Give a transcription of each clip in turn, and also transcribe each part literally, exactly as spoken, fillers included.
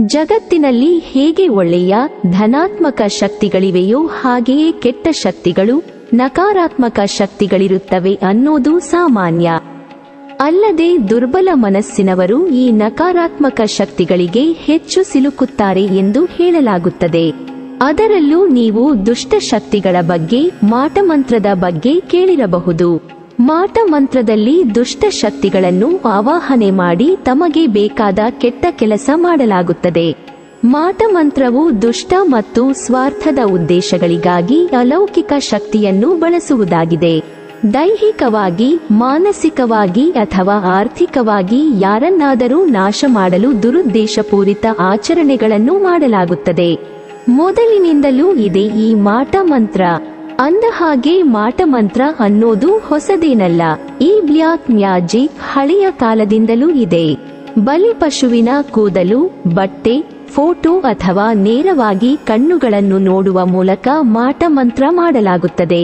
ಜಗತ್ತಿನಲ್ಲಿ ಹೇಗೆ ಒಳ್ಳೆಯ ಧನಾತ್ಮಕ ಶಕ್ತಿಗಳಿವೆಯೋ ಹಾಗೆಯೇ ಕೆಟ್ಟ ಶಕ್ತಿಗಳು, ನಕಾರಾತ್ಮಕ ಶಕ್ತಿಗಳಿರುತ್ತವೆ ಅನ್ನೋದು ಸಾಮಾನ್ಯ. ಅಲ್ಲದೆ ದುರ್ಬಲ ಮನಸ್ಸಿನವರು ಈ ನಕಾರಾತ್ಮಕ ಶಕ್ತಿಗಳಿಗೆ ಹೆಚ್ಚು ಸಿಲುಕುತ್ತಾರೆ ಎಂದು ಹೇಳಲಾಗುತ್ತದೆ. ಅದರಲ್ಲೂ ನೀವು ದುಷ್ಟ ಶಕ್ತಿಗಳ ಬಗ್ಗೆ, ಮಾಟಮಂತ್ರದ ಬಗ್ಗೆ ಕೇಳಿರಬಹುದು. ಮಾಟಮಂತ್ರದಲ್ಲಿ ದುಷ್ಟ ಶಕ್ತಿಗಳನ್ನು ಆವಾಹನೆ ಮಾಡಿ ತಮಗೆ ಬೇಕಾದ ಕೆಟ್ಟ ಕೆಲಸ ಮಾಡಲಾಗುತ್ತದೆ. ಮಾಟಮಂತ್ರವು ದುಷ್ಟ ಮತ್ತು ಸ್ವಾರ್ಥದ ಉದ್ದೇಶಗಳಿಗಾಗಿ ಅಲೌಕಿಕ ಶಕ್ತಿಯನ್ನು ಬಳಸುವುದಾಗಿದೆ. ದೈಹಿಕವಾಗಿ, ಮಾನಸಿಕವಾಗಿ ಅಥವಾ ಆರ್ಥಿಕವಾಗಿ ಯಾರನ್ನಾದರೂ ನಾಶ ಮಾಡಲು ದುರುದ್ದೇಶಪೂರಿತ ಆಚರಣೆಗಳನ್ನು ಮಾಡಲಾಗುತ್ತದೆ. ಮೊದಲಿನಿಂದಲೂ ಇದೆ ಈ ಮಾಟಮಂತ್ರ. ಅಂದಹಾಗೆ ಮಾಟಮಂತ್ರ ಅನ್ನೋದು ಹೊಸದೇನಲ್ಲ. ಈ ಬ್ಲ್ಯಾಕ್ ಮ್ಯಾಜಿಕ್ ಹಳೆಯ ಕಾಲದಿಂದಲೂ ಇದೆ. ಬಲಿಪಶುವಿನ ಕೂದಲು, ಬಟ್ಟೆ, ಫೋಟೋ ಅಥವಾ ನೇರವಾಗಿ ಕಣ್ಣುಗಳನ್ನು ನೋಡುವ ಮೂಲಕ ಮಾಟಮಂತ್ರ ಮಾಡಲಾಗುತ್ತದೆ.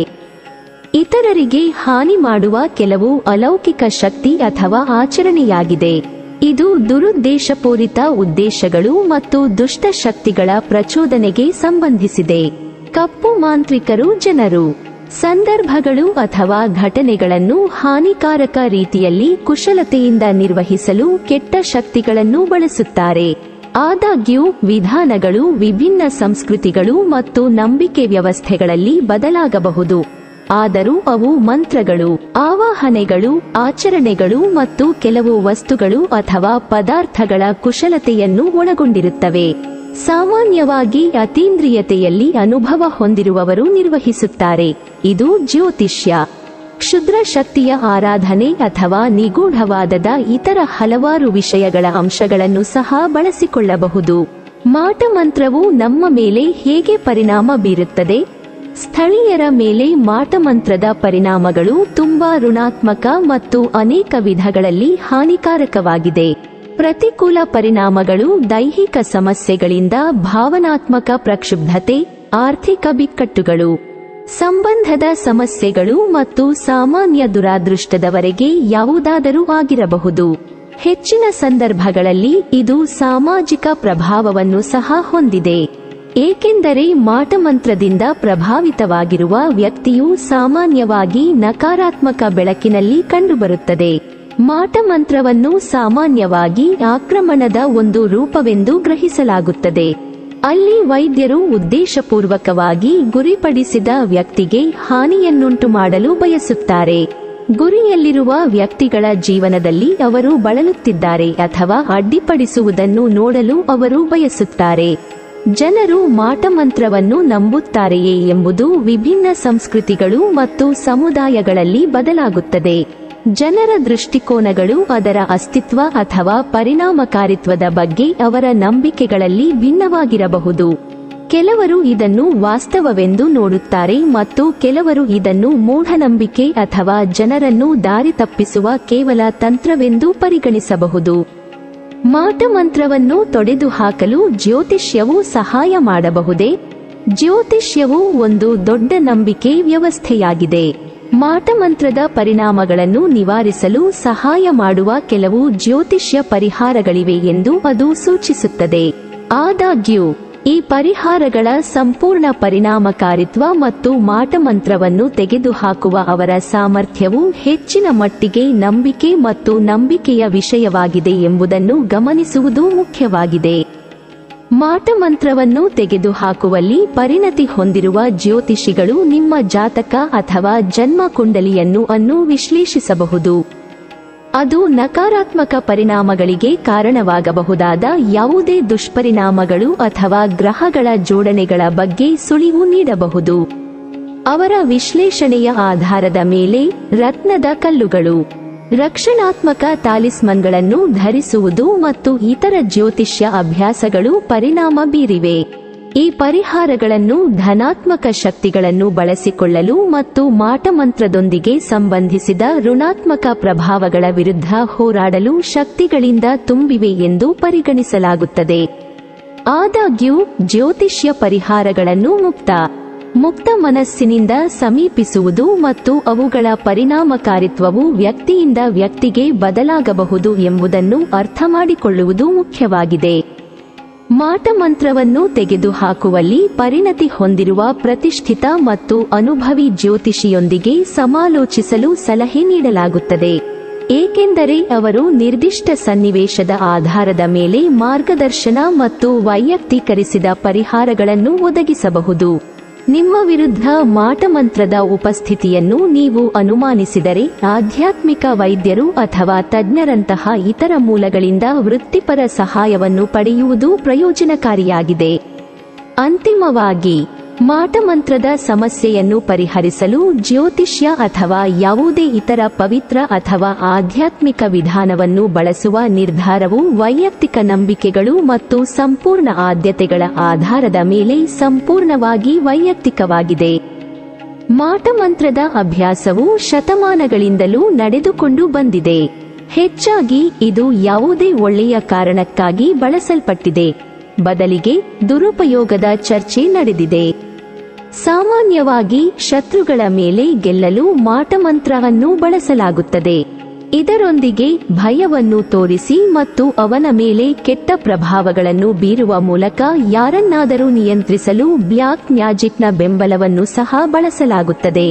ಇತರರಿಗೆ ಹಾನಿ ಮಾಡುವ ಕೆಲವು ಅಲೌಕಿಕ ಶಕ್ತಿ ಅಥವಾ ಆಚರಣೆಯಾಗಿದೆ. ಇದು ದುರುದ್ದೇಶಪೂರಿತ ಉದ್ದೇಶಗಳು ಮತ್ತು ದುಷ್ಟ ಶಕ್ತಿಗಳ ಪ್ರಚೋದನೆಗೆ ಸಂಬಂಧಿಸಿದೆ. ಕಪ್ಪು ಮಾಂತ್ರಿಕರು ಜನರು, ಸಂದರ್ಭಗಳು ಅಥವಾ ಘಟನೆಗಳನ್ನು ಹಾನಿಕಾರಕ ರೀತಿಯಲ್ಲಿ ಕುಶಲತೆಯಿಂದ ನಿರ್ವಹಿಸಲು ಕೆಟ್ಟ ಶಕ್ತಿಗಳನ್ನು ಬಳಸುತ್ತಾರೆ. ಆದಾಗ್ಯೂ ವಿಧಾನಗಳು ವಿಭಿನ್ನ ಸಂಸ್ಕೃತಿಗಳು ಮತ್ತು ನಂಬಿಕೆ ವ್ಯವಸ್ಥೆಗಳಲ್ಲಿ ಬದಲಾಗಬಹುದು. ಆದರೂ ಅವು ಮಂತ್ರಗಳು, ಆವಾಹನೆಗಳು, ಆಚರಣೆಗಳು ಮತ್ತು ಕೆಲವು ವಸ್ತುಗಳು ಅಥವಾ ಪದಾರ್ಥಗಳ ಕುಶಲತೆಯನ್ನು ಒಳಗೊಂಡಿರುತ್ತವೆ. ಸಾಮಾನ್ಯವಾಗಿ ಅತೀಂದ್ರಿಯತೆಯಲ್ಲಿ ಅನುಭವ ಹೊಂದಿರುವವರು ನಿರ್ವಹಿಸುತ್ತಾರೆ. ಇದು ಜ್ಯೋತಿಷ್ಯ, ಕ್ಷುದ್ರ ಶಕ್ತಿಯ ಆರಾಧನೆ ಅಥವಾ ನಿಗೂಢವಾದದ ಇತರ ಹಲವಾರು ವಿಷಯಗಳ ಅಂಶಗಳನ್ನು ಸಹ ಬಳಸಿಕೊಳ್ಳಬಹುದು. ಮಾಟಮಂತ್ರವು ನಮ್ಮ ಮೇಲೆ ಹೇಗೆ ಪರಿಣಾಮ ಬೀರುತ್ತದೆ? ಸ್ಥಳೀಯರ ಮೇಲೆ ಮಾಟಮಂತ್ರದ ಪರಿಣಾಮಗಳು ತುಂಬಾ ಋಣಾತ್ಮಕ ಮತ್ತು ಅನೇಕ ವಿಧಗಳಲ್ಲಿ ಹಾನಿಕಾರಕವಾಗಿದೆ. ಪ್ರತಿಕೂಲ ಪರಿಣಾಮಗಳು ದೈಹಿಕ ಸಮಸ್ಯೆಗಳಿಂದ ಭಾವನಾತ್ಮಕ ಪ್ರಕ್ಷುಬ್ಧತೆ, ಆರ್ಥಿಕ ಬಿಕ್ಕಟ್ಟುಗಳು, ಸಂಬಂಧದ ಸಮಸ್ಯೆಗಳು ಮತ್ತು ಸಾಮಾನ್ಯ ದುರಾದೃಷ್ಟದವರೆಗೆ ಯಾವುದಾದರೂ ಆಗಿರಬಹುದು. ಹೆಚ್ಚಿನ ಸಂದರ್ಭಗಳಲ್ಲಿ ಇದು ಸಾಮಾಜಿಕ ಪ್ರಭಾವವನ್ನು ಸಹ ಹೊಂದಿದೆ. ಏಕೆಂದರೆ ಮಾಟಮಂತ್ರದಿಂದ ಪ್ರಭಾವಿತವಾಗಿರುವ ವ್ಯಕ್ತಿಯು ಸಾಮಾನ್ಯವಾಗಿ ನಕಾರಾತ್ಮಕ ಬೆಳಕಿನಲ್ಲಿ ಕಂಡುಬರುತ್ತದೆ. ಮಾಟಮಂತ್ರವನ್ನು ಸಾಮಾನ್ಯವಾಗಿ ಆಕ್ರಮಣದ ಒಂದು ರೂಪವೆಂದು ಗ್ರಹಿಸಲಾಗುತ್ತದೆ. ಅಲ್ಲಿ ವೈದ್ಯರು ಉದ್ದೇಶಪೂರ್ವಕವಾಗಿ ಗುರಿಪಡಿಸಿದ ವ್ಯಕ್ತಿಗೆ ಹಾನಿಯನ್ನುಂಟು ಮಾಡಲು ಬಯಸುತ್ತಾರೆ. ಗುರಿಯಲ್ಲಿರುವ ವ್ಯಕ್ತಿಗಳ ಜೀವನದಲ್ಲಿ ಅವರು ಬಳಲುತ್ತಿದ್ದಾರೆ ಅಥವಾ ಅಡ್ಡಿಪಡಿಸುವುದನ್ನು ನೋಡಲು ಅವರು ಬಯಸುತ್ತಾರೆ. ಜನರು ಮಾಟಮಂತ್ರವನ್ನು ನಂಬುತ್ತಾರೆಯೇ ಎಂಬುದು ವಿಭಿನ್ನ ಸಂಸ್ಕೃತಿಗಳು ಮತ್ತು ಸಮುದಾಯಗಳಲ್ಲಿ ಬದಲಾಗುತ್ತದೆ. ಜನರ ದೃಷ್ಟಿಕೋನಗಳು ಅದರ ಅಸ್ತಿತ್ವ ಅಥವಾ ಪರಿಣಾಮಕಾರಿತ್ವದ ಬಗ್ಗೆ ಅವರ ನಂಬಿಕೆಗಳಲ್ಲಿ ಭಿನ್ನವಾಗಿರಬಹುದು. ಕೆಲವರು ಇದನ್ನು ವಾಸ್ತವವೆಂದು ನೋಡುತ್ತಾರೆ ಮತ್ತು ಕೆಲವರು ಇದನ್ನು ಮೂಢನಂಬಿಕೆ ಅಥವಾ ಜನರನ್ನು ದಾರಿ ತಪ್ಪಿಸುವ ಕೇವಲ ತಂತ್ರವೆಂದು ಪರಿಗಣಿಸಬಹುದು. ಮಾಟಮಂತ್ರವನ್ನು ತೊಡೆದುಹಾಕಲು ಜ್ಯೋತಿಷ್ಯವು ಸಹಾಯ ಮಾಡಬಹುದೇ? ಜ್ಯೋತಿಷ್ಯವು ಒಂದು ದೊಡ್ಡ ನಂಬಿಕೆ ವ್ಯವಸ್ಥೆಯಾಗಿದೆ. ಮಾಟಮಂತ್ರದ ಪರಿಣಾಮಗಳನ್ನು ನಿವಾರಿಸಲು ಸಹಾಯ ಮಾಡುವ ಕೆಲವು ಜ್ಯೋತಿಷ್ಯ ಪರಿಹಾರಗಳಿವೆ ಎಂದು ಅದು ಸೂಚಿಸುತ್ತದೆ. ಆದಾಗ್ಯೂ ಈ ಪರಿಹಾರಗಳ ಸಂಪೂರ್ಣ ಪರಿಣಾಮಕಾರಿತ್ವ ಮತ್ತು ಮಾಟಮಂತ್ರವನ್ನು ತೆಗೆದುಹಾಕುವ ಅವರ ಸಾಮರ್ಥ್ಯವು ಹೆಚ್ಚಿನ ಮಟ್ಟಿಗೆ ನಂಬಿಕೆ ಮತ್ತು ನಂಬಿಕೆಯ ವಿಷಯವಾಗಿದೆ ಎಂಬುದನ್ನು ಗಮನಿಸುವುದು ಮುಖ್ಯವಾಗಿದೆ. ಮಾಟಮಂತ್ರವನ್ನು ತೆಗೆದುಹಾಕುವಲ್ಲಿ ಪರಿಣತಿ ಹೊಂದಿರುವ ಜ್ಯೋತಿಷಿಗಳು ನಿಮ್ಮ ಜಾತಕ ಅಥವಾ ಜನ್ಮ ಕುಂಡಲಿಯನ್ನು ಅನ್ನು ವಿಶ್ಲೇಷಿಸಬಹುದು. ಅದು ನಕಾರಾತ್ಮಕ ಪರಿಣಾಮಗಳಿಗೆ ಕಾರಣವಾಗಬಹುದಾದ ಯಾವುದೇ ದುಷ್ಪರಿಣಾಮಗಳು ಅಥವಾ ಗ್ರಹಗಳ ಜೋಡಣೆಗಳ ಬಗ್ಗೆ ಸುಳಿವು ನೀಡಬಹುದು. ಅವರ ವಿಶ್ಲೇಷಣೆಯ ಆಧಾರದ ಮೇಲೆ ರತ್ನದ ಕಲ್ಲುಗಳು, ರಕ್ಷಣಾತ್ಮಕ ತಾಲಿಸ್ಮನ್ಗಳನ್ನು ಧರಿಸುವುದು ಮತ್ತು ಇತರ ಜ್ಯೋತಿಷ್ಯ ಅಭ್ಯಾಸಗಳು ಪರಿಣಾಮ ಬೀರಿವೆ. ಈ ಪರಿಹಾರಗಳನ್ನು ಧನಾತ್ಮಕ ಶಕ್ತಿಗಳನ್ನು ಬಳಸಿಕೊಳ್ಳಲು ಮತ್ತು ಮಾಟಮಂತ್ರದೊಂದಿಗೆ ಸಂಬಂಧಿಸಿದ ಋಣಾತ್ಮಕ ಪ್ರಭಾವಗಳ ವಿರುದ್ಧ ಹೋರಾಡಲು ಶಕ್ತಿಗಳಿಂದ ತುಂಬಿವೆ ಎಂದು ಪರಿಗಣಿಸಲಾಗುತ್ತದೆ. ಆದಾಗ್ಯೂ ಜ್ಯೋತಿಷ್ಯ ಪರಿಹಾರಗಳನ್ನು ಮುಕ್ತ ಮುಕ್ತ ಮನಸ್ಸಿನಿಂದ ಸಮೀಪಿಸುವುದು ಮತ್ತು ಅವುಗಳ ಪರಿಣಾಮಕಾರಿತ್ವವು ವ್ಯಕ್ತಿಯಿಂದ ವ್ಯಕ್ತಿಗೆ ಬದಲಾಗಬಹುದು ಎಂಬುದನ್ನು ಅರ್ಥಮಾಡಿಕೊಳ್ಳುವುದು ಮುಖ್ಯವಾಗಿದೆ. ಮಾಟಮಂತ್ರವನ್ನು ತೆಗೆದುಹಾಕುವಲ್ಲಿ ಪರಿಣತಿ ಹೊಂದಿರುವ ಪ್ರತಿಷ್ಠಿತ ಮತ್ತು ಅನುಭವಿ ಜ್ಯೋತಿಷಿಯೊಂದಿಗೆ ಸಮಾಲೋಚಿಸಲು ಸಲಹೆ ನೀಡಲಾಗುತ್ತದೆ, ಏಕೆಂದರೆ ಅವರು ನಿರ್ದಿಷ್ಟ ಸನ್ನಿವೇಶದ ಆಧಾರದ ಮೇಲೆ ಮಾರ್ಗದರ್ಶನ ಮತ್ತು ವೈಯಕ್ತೀಕರಿಸಿದ ಪರಿಹಾರಗಳನ್ನು ಒದಗಿಸಬಹುದು. ನಿಮ್ಮ ವಿರುದ್ಧ ಮಾಟಮಂತ್ರದ ಉಪಸ್ಥಿತಿಯನ್ನು ನೀವು ಅನುಮಾನಿಸಿದರೆ ಆಧ್ಯಾತ್ಮಿಕ ವೈದ್ಯರು ಅಥವಾ ತಜ್ಞರಂತಹ ಇತರ ಮೂಲಗಳಿಂದ ವೃತ್ತಿಪರ ಸಹಾಯವನ್ನು ಪಡೆಯುವುದು ಪ್ರಯೋಜನಕಾರಿಯಾಗಿದೆ. ಅಂತಿಮವಾಗಿ, ಮಾಟಮಂತ್ರದ ಸಮಸ್ಯೆಯನ್ನು ಪರಿಹರಿಸಲು ಜ್ಯೋತಿಷ್ಯ ಅಥವಾ ಯಾವುದೇ ಇತರ ಪವಿತ್ರ ಅಥವಾ ಆಧ್ಯಾತ್ಮಿಕ ವಿಧಾನವನ್ನು ಬಳಸುವ ನಿರ್ಧಾರವು ವೈಯಕ್ತಿಕ ನಂಬಿಕೆಗಳು ಮತ್ತು ಸಂಪೂರ್ಣ ಆದ್ಯತೆಗಳ ಆಧಾರದ ಮೇಲೆ ಸಂಪೂರ್ಣವಾಗಿ ವೈಯಕ್ತಿಕವಾಗಿದೆ. ಮಾಟಮಂತ್ರದ ಅಭ್ಯಾಸವು ಶತಮಾನಗಳಿಂದಲೂ ನಡೆದುಕೊಂಡು ಬಂದಿದೆ. ಹೆಚ್ಚಾಗಿ ಇದು ಯಾವುದೇ ಒಳ್ಳೆಯ ಕಾರಣಕ್ಕಾಗಿ ಬಳಸಲ್ಪಟ್ಟಿದೆ, ಬದಲಿಗೆ ದುರುಪಯೋಗದ ಚರ್ಚೆ ನಡೆದಿದೆ. ಸಾಮಾನ್ಯವಾಗಿ ಶತ್ರುಗಳ ಮೇಲೆ ಗೆಲ್ಲಲು ಮಾಟಮಂತ್ರವನ್ನು ಬಳಸಲಾಗುತ್ತದೆ. ಇದರೊಂದಿಗೆ ಭಯವನ್ನು ತೋರಿಸಿ ಮತ್ತು ಅವನ ಮೇಲೆ ಕೆಟ್ಟ ಪ್ರಭಾವಗಳನ್ನು ಬೀರುವ ಮೂಲಕ ಯಾರನ್ನಾದರೂ ನಿಯಂತ್ರಿಸಲು ಬ್ಲ್ಯಾಕ್ ಮ್ಯಾಜಿಕ್ನ ಬೆಂಬಲವನ್ನು ಸಹ ಬಳಸಲಾಗುತ್ತದೆ.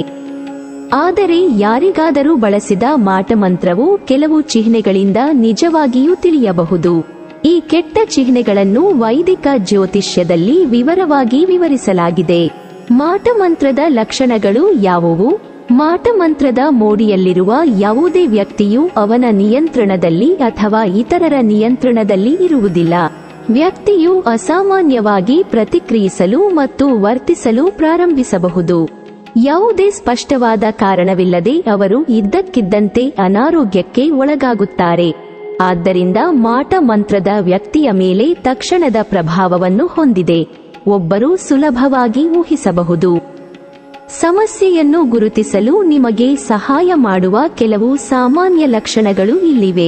ಆದರೆ ಯಾರಿಗಾದರೂ ಬಳಸಿದ ಮಾಟಮಂತ್ರವು ಕೆಲವು ಚಿಹ್ನೆಗಳಿಂದ ನಿಜವಾಗಿಯೂ ತಿಳಿಯಬಹುದು. ಈ ಕೆಟ್ಟ ಚಿಹ್ನೆಗಳನ್ನು ವೈದಿಕ ಜ್ಯೋತಿಷ್ಯದಲ್ಲಿ ವಿವರವಾಗಿ ವಿವರಿಸಲಾಗಿದೆ. ಮಾಟಮಂತ್ರದ ಲಕ್ಷಣಗಳು ಯಾವುವು? ಮಾಟಮಂತ್ರದ ಮೋಡಿಯಲ್ಲಿರುವ ಯಾವುದೇ ವ್ಯಕ್ತಿಯು ಅವನ ನಿಯಂತ್ರಣದಲ್ಲಿ ಅಥವಾ ಇತರರ ನಿಯಂತ್ರಣದಲ್ಲಿ ಇರುವುದಿಲ್ಲ. ವ್ಯಕ್ತಿಯು ಅಸಾಮಾನ್ಯವಾಗಿ ಪ್ರತಿಕ್ರಿಯಿಸಲು ಮತ್ತು ವರ್ತಿಸಲು ಪ್ರಾರಂಭಿಸಬಹುದು. ಯಾವುದೇ ಸ್ಪಷ್ಟವಾದ ಕಾರಣವಿಲ್ಲದೆ ಅವರು ಇದ್ದಕ್ಕಿದ್ದಂತೆ ಅನಾರೋಗ್ಯಕ್ಕೆ ಒಳಗಾಗುತ್ತಾರೆ. ಆದ್ದರಿಂದ ಮಾಟಮಂತ್ರದ ವ್ಯಕ್ತಿಯ ಮೇಲೆ ತಕ್ಷಣದ ಪ್ರಭಾವವನ್ನು ಹೊಂದಿದೆ, ಒಬ್ಬರು ಸುಲಭವಾಗಿ ಊಹಿಸಬಹುದು. ಸಮಸ್ಯೆಯನ್ನು ಗುರುತಿಸಲು ನಿಮಗೆ ಸಹಾಯ ಮಾಡುವ ಕೆಲವು ಸಾಮಾನ್ಯ ಲಕ್ಷಣಗಳು ಇಲ್ಲಿವೆ.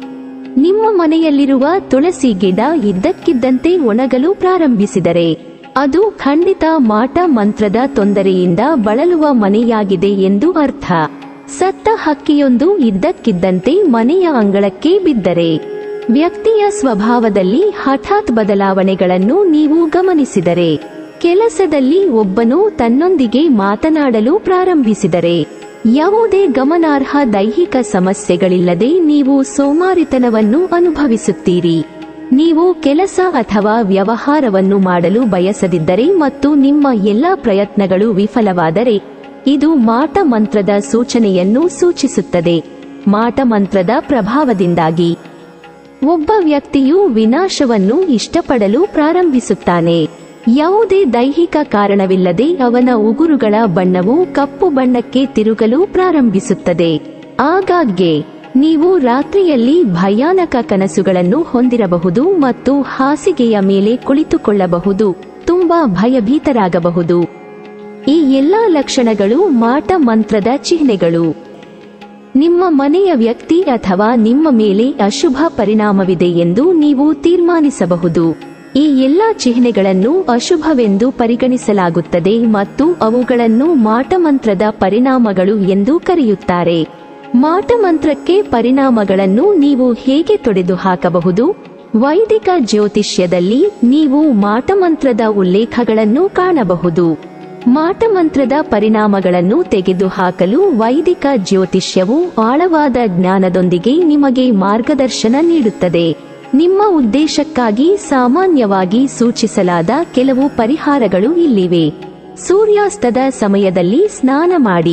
ನಿಮ್ಮ ಮನೆಯಲ್ಲಿರುವ ತುಳಸಿ ಗಿಡ ಇದ್ದಕ್ಕಿದ್ದಂತೆ ಒಣಗಲು ಪ್ರಾರಂಭಿಸಿದರೆ, ಅದು ಖಂಡಿತ ಮಾಟಮಂತ್ರದ ತೊಂದರೆಯಿಂದ ಬಳಲುವ ಮನೆಯಾಗಿದೆ ಎಂದು ಅರ್ಥ. ಸತ್ತ ಹಕ್ಕಿಯೊಂದು ಇದ್ದಕ್ಕಿದ್ದಂತೆ ಮನೆಯ ಅಂಗಳಕ್ಕೆ ಬಿದ್ದರೆ, ವ್ಯಕ್ತಿಯ ಸ್ವಭಾವದಲ್ಲಿ ಹಠಾತ್ ಬದಲಾವಣೆಗಳನ್ನು ನೀವು ಗಮನಿಸಿದರೆ, ಕೆಲಸದಲ್ಲಿ ಒಬ್ಬನು ತನ್ನೊಂದಿಗೆ ಮಾತನಾಡಲು ಪ್ರಾರಂಭಿಸಿದರೆ, ಯಾವುದೇ ಗಮನಾರ್ಹ ದೈಹಿಕ ಸಮಸ್ಯೆಗಳಿಲ್ಲದೆ ನೀವು ಸೋಮಾರಿತನವನ್ನು ಅನುಭವಿಸುತ್ತೀರಿ. ನೀವು ಕೆಲಸ ಅಥವಾ ವ್ಯವಹಾರವನ್ನು ಮಾಡಲು ಬಯಸದಿದ್ದರೆ ಮತ್ತು ನಿಮ್ಮ ಎಲ್ಲಾ ಪ್ರಯತ್ನಗಳು ವಿಫಲವಾದರೆ, ಇದು ಮಾಟಮಂತ್ರದ ಸೂಚನೆಯನ್ನು ಸೂಚಿಸುತ್ತದೆ. ಮಾಟಮಂತ್ರದ ಪ್ರಭಾವದಿಂದಾಗಿ ಒಬ್ಬ ವ್ಯಕ್ತಿಯು ವಿನಾಶವನ್ನು ಇಷ್ಟಪಡಲು ಪ್ರಾರಂಭಿಸುತ್ತಾನೆ. ಯಾವುದೇ ದೈಹಿಕ ಕಾರಣವಿಲ್ಲದೆ ಅವನ ಉಗುರುಗಳ ಬಣ್ಣವು ಕಪ್ಪು ಬಣ್ಣಕ್ಕೆ ತಿರುಗಲು ಪ್ರಾರಂಭಿಸುತ್ತದೆ. ಆಗಾಗ್ಗೆ ನೀವು ರಾತ್ರಿಯಲ್ಲಿ ಭಯಾನಕ ಕನಸುಗಳನ್ನು ಹೊಂದಿರಬಹುದು ಮತ್ತು ಹಾಸಿಗೆಯ ಮೇಲೆ ಕುಳಿತುಕೊಳ್ಳಬಹುದು, ತುಂಬಾ ಭಯಭೀತರಾಗಬಹುದು. ಈ ಎಲ್ಲಾ ಲಕ್ಷಣಗಳು ಮಾಟಮಂತ್ರದ ಚಿಹ್ನೆಗಳು. ನಿಮ್ಮ ಮನೆಯ ವ್ಯಕ್ತಿ ಅಥವಾ ನಿಮ್ಮ ಮೇಲೆ ಅಶುಭ ಪರಿಣಾಮವಿದೆ ಎಂದು ನೀವು ತೀರ್ಮಾನಿಸಬಹುದು. ಈ ಎಲ್ಲಾ ಚಿಹ್ನೆಗಳನ್ನು ಅಶುಭವೆಂದು ಪರಿಗಣಿಸಲಾಗುತ್ತದೆ ಮತ್ತು ಅವುಗಳನ್ನು ಮಾಟಮಂತ್ರದ ಪರಿಣಾಮಗಳು ಎಂದು ಕರೆಯುತ್ತಾರೆ. ಮಾಟಮಂತ್ರಕ್ಕೆ ಪರಿಣಾಮಗಳನ್ನು ನೀವು ಹೇಗೆ ತೊಡೆದುಹಾಕಬಹುದು? ವೈದಿಕ ಜ್ಯೋತಿಷ್ಯದಲ್ಲಿ ನೀವು ಮಾಟಮಂತ್ರದ ಉಲ್ಲೇಖಗಳನ್ನು ಕಾಣಬಹುದು. ಮಾಟಮಂತ್ರದ ಪರಿಣಾಮಗಳನ್ನು ತೆಗೆದುಹಾಕಲು ವೈದಿಕ ಜ್ಯೋತಿಷ್ಯವು ಆಳವಾದ ಜ್ಞಾನದೊಂದಿಗೆ ನಿಮಗೆ ಮಾರ್ಗದರ್ಶನ ನೀಡುತ್ತದೆ. ನಿಮ್ಮ ಉದ್ದೇಶಕ್ಕಾಗಿ ಸಾಮಾನ್ಯವಾಗಿ ಸೂಚಿಸಲಾದ ಕೆಲವು ಪರಿಹಾರಗಳು ಇಲ್ಲಿವೆ. ಸೂರ್ಯಾಸ್ತದ ಸಮಯದಲ್ಲಿ ಸ್ನಾನ ಮಾಡಿ.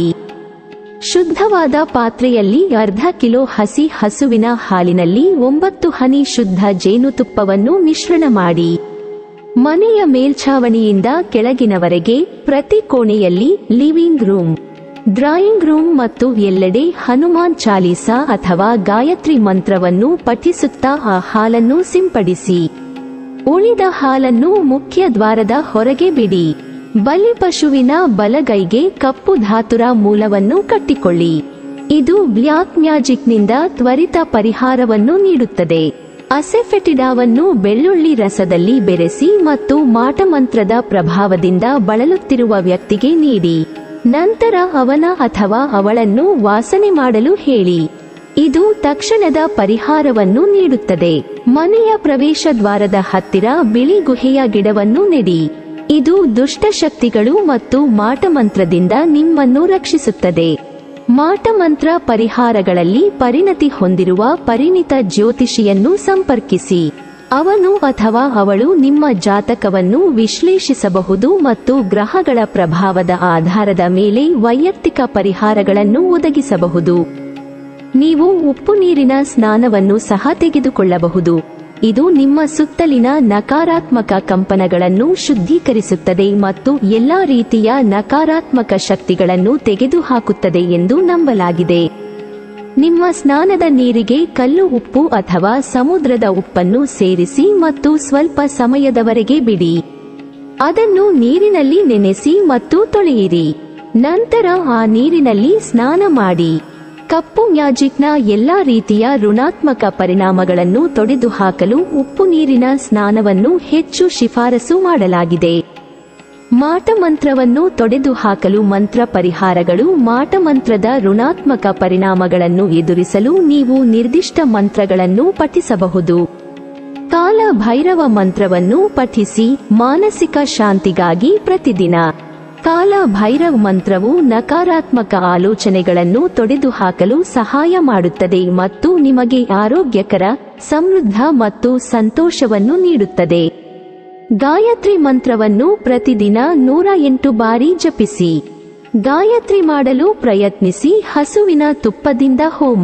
ಶುದ್ಧವಾದ ಪಾತ್ರೆಯಲ್ಲಿ ಅರ್ಧ ಕಿಲೋ ಹಸಿ ಹಸುವಿನ ಹಾಲಿನಲ್ಲಿ ಒಂಬತ್ತು ಹನಿ ಶುದ್ಧ ಜೇನುತುಪ್ಪವನ್ನು ಮಿಶ್ರಣ ಮಾಡಿ. ಮನೆಯ ಮೇಲ್ಛಾವಣಿಯಿಂದ ಕೆಳಗಿನವರೆಗೆ ಪ್ರತಿ ಕೋಣೆಯಲ್ಲಿ ಲಿವಿಂಗ್ ರೂಮ್, ಡ್ರಾಯಿಂಗ್ ರೂಮ್ ಮತ್ತು ಎಲ್ಲೆಡೆ ಹನುಮಾನ್ ಚಾಲೀಸಾ ಅಥವಾ ಗಾಯತ್ರಿ ಮಂತ್ರವನ್ನು ಪಠಿಸುತ್ತಾ ಆ ಹಾಲನ್ನು ಸಿಂಪಡಿಸಿ. ಉಳಿದ ಹಾಲನ್ನು ಮುಖ್ಯ ದ್ವಾರದ ಹೊರಗೆ ಬಿಡಿ. ಬಲಿಪಶುವಿನ ಬಲಗೈಗೆ ಕಪ್ಪು ಧಾತುರ ಮೂಲವನ್ನು ಕಟ್ಟಿಕೊಳ್ಳಿ. ಇದು ಬ್ಲ್ಯಾಕ್ ಮ್ಯಾಜಿಕ್ನಿಂದ ತ್ವರಿತ ಪರಿಹಾರವನ್ನು ನೀಡುತ್ತದೆ. ಅಸೆಫೆಟಿಡಾವನ್ನು ಬೆಳ್ಳುಳ್ಳಿ ರಸದಲ್ಲಿ ಬೆರೆಸಿ ಮತ್ತು ಮಾಟಮಂತ್ರದ ಪ್ರಭಾವದಿಂದ ಬಳಲುತ್ತಿರುವ ವ್ಯಕ್ತಿಗೆ ನೀಡಿ. ನಂತರ ಅವನ ಅಥವಾ ಅವಳನ್ನು ವಾಸನೆ ಮಾಡಲು ಹೇಳಿ. ಇದು ತಕ್ಷಣದ ಪರಿಹಾರವನ್ನು ನೀಡುತ್ತದೆ. ಮನೆಯ ಪ್ರವೇಶ ದ್ವಾರದ ಹತ್ತಿರ ಬಿಳಿ ಗುಹೆಯ ಗಿಡವನ್ನು ನೆಡಿ. ಇದು ದುಷ್ಟಶಕ್ತಿಗಳು ಮತ್ತು ಮಾಟಮಂತ್ರದಿಂದ ನಿಮ್ಮನ್ನು ರಕ್ಷಿಸುತ್ತದೆ. ಮಾಟಮಂತ್ರ ಪರಿಹಾರಗಳಲ್ಲಿ ಪರಿಣತಿ ಹೊಂದಿರುವ ಪರಿಣಿತ ಜ್ಯೋತಿಷಿಯನ್ನು ಸಂಪರ್ಕಿಸಿ. ಅವನು ಅಥವಾ ಅವಳು ನಿಮ್ಮ ಜಾತಕವನ್ನು ವಿಶ್ಲೇಷಿಸಬಹುದು ಮತ್ತು ಗ್ರಹಗಳ ಪ್ರಭಾವದ ಆಧಾರದ ಮೇಲೆ ವೈಯಕ್ತಿಕ ಪರಿಹಾರಗಳನ್ನು ಒದಗಿಸಬಹುದು. ನೀವು ಉಪ್ಪು ನೀರಿನ ಸ್ನಾನವನ್ನು ಸಹ ತೆಗೆದುಕೊಳ್ಳಬಹುದು. ಇದು ನಿಮ್ಮ ಸುತ್ತಲಿನ ನಕಾರಾತ್ಮಕ ಕಂಪನಗಳನ್ನು ಶುದ್ಧೀಕರಿಸುತ್ತದೆ ಮತ್ತು ಎಲ್ಲಾ ರೀತಿಯ ನಕಾರಾತ್ಮಕ ಶಕ್ತಿಗಳನ್ನು ತೆಗೆದುಹಾಕುತ್ತದೆ ಎಂದು ನಂಬಲಾಗಿದೆ. ನಿಮ್ಮ ಸ್ನಾನದ ನೀರಿಗೆ ಕಲ್ಲು ಉಪ್ಪು ಅಥವಾ ಸಮುದ್ರದ ಉಪ್ಪನ್ನು ಸೇರಿಸಿ ಮತ್ತು ಸ್ವಲ್ಪ ಸಮಯದವರೆಗೆ ಬಿಡಿ. ಅದನ್ನು ನೀರಿನಲ್ಲಿ ನೆನೆಸಿ ಮತ್ತು ತೊಳೆಯಿರಿ. ನಂತರ ಆ ನೀರಿನಲ್ಲಿ ಸ್ನಾನ ಮಾಡಿ. ಕಪ್ಪು ಮ್ಯಾಜಿಕ್ನ ಎಲ್ಲಾ ರೀತಿಯ ಋಣಾತ್ಮಕ ಪರಿಣಾಮಗಳನ್ನು ತೊಡೆದುಹಾಕಲು ಉಪ್ಪು ನೀರಿನ ಸ್ನಾನವನ್ನು ಹೆಚ್ಚು ಶಿಫಾರಸು ಮಾಡಲಾಗಿದೆ. ಮಾಟಮಂತ್ರವನ್ನು ತೊಡೆದುಹಾಕಲು ಮಂತ್ರ ಪರಿಹಾರಗಳು. ಮಾಟಮಂತ್ರದ ಋಣಾತ್ಮಕ ಪರಿಣಾಮಗಳನ್ನು ಎದುರಿಸಲು ನೀವು ನಿರ್ದಿಷ್ಟ ಮಂತ್ರಗಳನ್ನು ಪಠಿಸಬಹುದು. ಕಾಲ ಭೈರವ ಮಂತ್ರವನ್ನು ಪಠಿಸಿ. ಮಾನಸಿಕ ಶಾಂತಿಗಾಗಿ ಪ್ರತಿದಿನ ಕಾಲ ಭೈರವ್ ಮಂತ್ರವು ನಕಾರಾತ್ಮಕ ಆಲೋಚನೆಗಳನ್ನು ತೊಡೆದುಹಾಕಲು ಸಹಾಯ ಮಾಡುತ್ತದೆ ಮತ್ತು ನಿಮಗೆ ಆರೋಗ್ಯಕರ, ಸಮೃದ್ಧ ಮತ್ತು ಸಂತೋಷವನ್ನು ನೀಡುತ್ತದೆ. ಗಾಯತ್ರಿ ಮಂತ್ರವನ್ನು ಪ್ರತಿದಿನ ನೂರ ಎಂಟು ಬಾರಿ ಜಪಿಸಿ. ಗಾಯತ್ರಿ ಮಾಡಲು ಪ್ರಯತ್ನಿಸಿ. ಹಸುವಿನ ತುಪ್ಪದಿಂದ ಹೋಮ.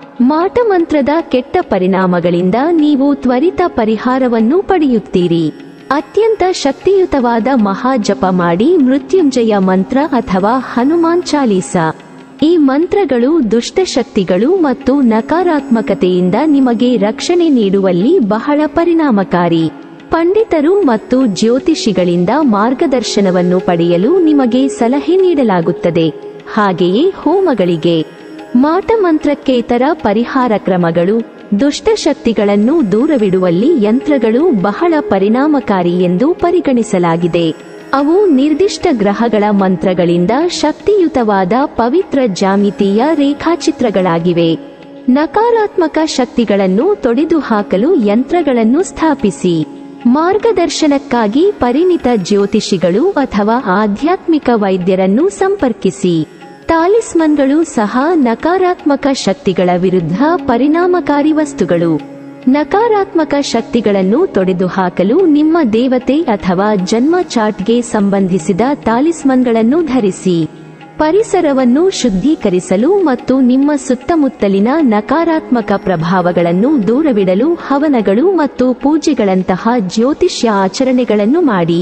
ಮಾಟಮಂತ್ರದ ಕೆಟ್ಟ ಪರಿಣಾಮಗಳಿಂದ ನೀವು ತ್ವರಿತ ಪರಿಹಾರವನ್ನು ಪಡೆಯುತ್ತೀರಿ. ಅತ್ಯಂತ ಶಕ್ತಿಯುತವಾದ ಮಹಾಜಪ ಮಾಡಿ. ಮೃತ್ಯುಂಜಯ ಮಂತ್ರ ಅಥವಾ ಹನುಮಾನ್ ಚಾಲೀಸ. ಈ ಮಂತ್ರಗಳು ದುಷ್ಟಶಕ್ತಿಗಳು ಮತ್ತು ನಕಾರಾತ್ಮಕತೆಯಿಂದ ನಿಮಗೆ ರಕ್ಷಣೆ ನೀಡುವಲ್ಲಿ ಬಹಳ ಪರಿಣಾಮಕಾರಿ. ಪಂಡಿತರು ಮತ್ತು ಜ್ಯೋತಿಷಿಗಳಿಂದ ಮಾರ್ಗದರ್ಶನವನ್ನು ಪಡೆಯಲು ನಿಮಗೆ ಸಲಹೆ ನೀಡಲಾಗುತ್ತದೆ. ಹಾಗೆಯೇ ಹೋಮಗಳಿಗೆ, ಮಾಟಮಂತ್ರಕ್ಕೇತರ ಪರಿಹಾರ ಕ್ರಮಗಳು. ದುಷ್ಟಶಕ್ತಿಗಳನ್ನು ದೂರವಿಡುವಲ್ಲಿ ಯಂತ್ರಗಳು ಬಹಳ ಪರಿಣಾಮಕಾರಿ ಎಂದು ಪರಿಗಣಿಸಲಾಗಿದೆ. ಅವು ನಿರ್ದಿಷ್ಟ ಗ್ರಹಗಳ ಮಂತ್ರಗಳಿಂದ ಶಕ್ತಿಯುತವಾದ ಪವಿತ್ರ ಜ್ಯಾಮಿತೀಯ ರೇಖಾಚಿತ್ರಗಳಾಗಿವೆ. ನಕಾರಾತ್ಮಕ ಶಕ್ತಿಗಳನ್ನು ತೊಡೆದುಹಾಕಲು ಯಂತ್ರಗಳನ್ನು ಸ್ಥಾಪಿಸಿ. ಮಾರ್ಗದರ್ಶನಕ್ಕಾಗಿ ಪರಿಣಿತ ಜ್ಯೋತಿಷಿಗಳು ಅಥವಾ ಆಧ್ಯಾತ್ಮಿಕ ವೈದ್ಯರನ್ನು ಸಂಪರ್ಕಿಸಿ. ತಾಲಿಸ್ಮನ್ಗಳು ಸಹ ನಕಾರಾತ್ಮಕ ಶಕ್ತಿಗಳ ವಿರುದ್ಧ ಪರಿಣಾಮಕಾರಿ ವಸ್ತುಗಳು. ನಕಾರಾತ್ಮಕ ಶಕ್ತಿಗಳನ್ನು ತೊಡೆದುಹಾಕಲು ನಿಮ್ಮ ದೇವತೆ ಅಥವಾ ಜನ್ಮ ಚಾರ್ಟ್ಗೆ ಸಂಬಂಧಿಸಿದ ತಾಲಿಸ್ಮನ್ಗಳನ್ನು ಧರಿಸಿ. ಪರಿಸರವನ್ನು ಶುದ್ಧೀಕರಿಸಲು ಮತ್ತು ನಿಮ್ಮ ಸುತ್ತಮುತ್ತಲಿನ ನಕಾರಾತ್ಮಕ ಪ್ರಭಾವಗಳನ್ನು ದೂರವಿಡಲು ಹವನಗಳು ಮತ್ತು ಪೂಜೆಗಳಂತಹ ಜ್ಯೋತಿಷ್ಯ ಆಚರಣೆಗಳನ್ನು ಮಾಡಿ.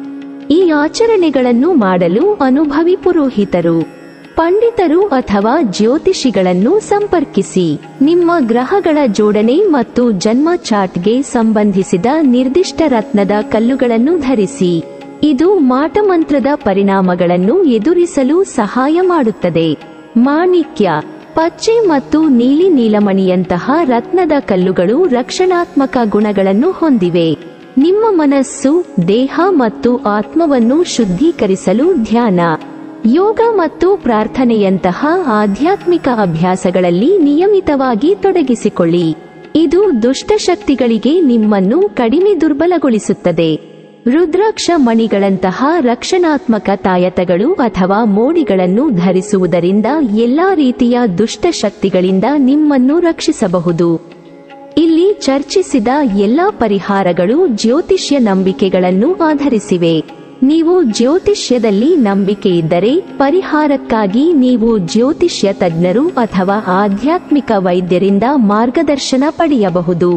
ಈ ಆಚರಣೆಗಳನ್ನು ಮಾಡಲು ಅನುಭವಿ ಪುರೋಹಿತರು, ಪಂಡಿತರು ಅಥವಾ ಜ್ಯೋತಿಷಿಗಳನ್ನು ಸಂಪರ್ಕಿಸಿ. ನಿಮ್ಮ ಗ್ರಹಗಳ ಜೋಡಣೆ ಮತ್ತು ಜನ್ಮ ಚಾರ್ಟ್ಗೆ ಸಂಬಂಧಿಸಿದ ನಿರ್ದಿಷ್ಟ ರತ್ನದ ಕಲ್ಲುಗಳನ್ನು ಧರಿಸಿ. ಇದು ಮಾಟಮಂತ್ರದ ಪರಿಣಾಮಗಳನ್ನು ಎದುರಿಸಲು ಸಹಾಯ ಮಾಡುತ್ತದೆ. ಮಾಣಿಕ್ಯ, ಪಚ್ಚೆ ಮತ್ತು ನೀಲಿ ನೀಲಮಣಿಯಂತಹ ರತ್ನದ ಕಲ್ಲುಗಳು ರಕ್ಷಣಾತ್ಮಕ ಗುಣಗಳನ್ನು ಹೊಂದಿವೆ. ನಿಮ್ಮ ಮನಸ್ಸು, ದೇಹ ಮತ್ತು ಆತ್ಮವನ್ನು ಶುದ್ಧೀಕರಿಸಲು ಧ್ಯಾನ, ಯೋಗ ಮತ್ತು ಪ್ರಾರ್ಥನೆಯಂತಹ ಆಧ್ಯಾತ್ಮಿಕ ಅಭ್ಯಾಸಗಳಲ್ಲಿ ನಿಯಮಿತವಾಗಿ ತೊಡಗಿಸಿಕೊಳ್ಳಿ. ಇದು ದುಷ್ಟಶಕ್ತಿಗಳಿಗೆ ನಿಮ್ಮನ್ನು ಕಡಿಮೆ ದುರ್ಬಲಗೊಳಿಸುತ್ತದೆ. ರುದ್ರಾಕ್ಷ ಮಣಿಗಳಂತಹ ರಕ್ಷಣಾತ್ಮಕ ತಾಯತಗಳು ಅಥವಾ ಮೋಡಿಗಳನ್ನು ಧರಿಸುವುದರಿಂದ ಎಲ್ಲಾ ರೀತಿಯ ದುಷ್ಟಶಕ್ತಿಗಳಿಂದ ನಿಮ್ಮನ್ನು ರಕ್ಷಿಸಬಹುದು. ಇಲ್ಲಿ ಚರ್ಚಿಸಿದ ಎಲ್ಲಾ ಪರಿಹಾರಗಳು ಜ್ಯೋತಿಷ್ಯ ನಂಬಿಕೆಗಳನ್ನು ಆಧರಿಸಿವೆ. ನೀವು ಜ್ಯೋತಿಷ್ಯದಲ್ಲಿ ನಂಬಿಕೆಯಿದ್ದರೆ ಪರಿಹಾರಕ್ಕಾಗಿ ನೀವು ಜ್ಯೋತಿಷ್ಯ ತಜ್ಞರು ಅಥವಾ ಆಧ್ಯಾತ್ಮಿಕ ವೈದ್ಯರಿಂದ ಮಾರ್ಗದರ್ಶನ ಪಡೆಯಬಹುದು.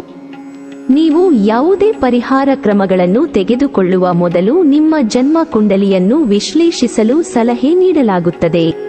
ನೀವು ಯಾವುದೇ ಪರಿಹಾರ ಕ್ರಮಗಳನ್ನು ತೆಗೆದುಕೊಳ್ಳುವ ಮೊದಲು ನಿಮ್ಮ ಜನ್ಮ ಕುಂಡಲಿಯನ್ನು ವಿಶ್ಲೇಷಿಸಲು ಸಲಹೆ ನೀಡಲಾಗುತ್ತದೆ.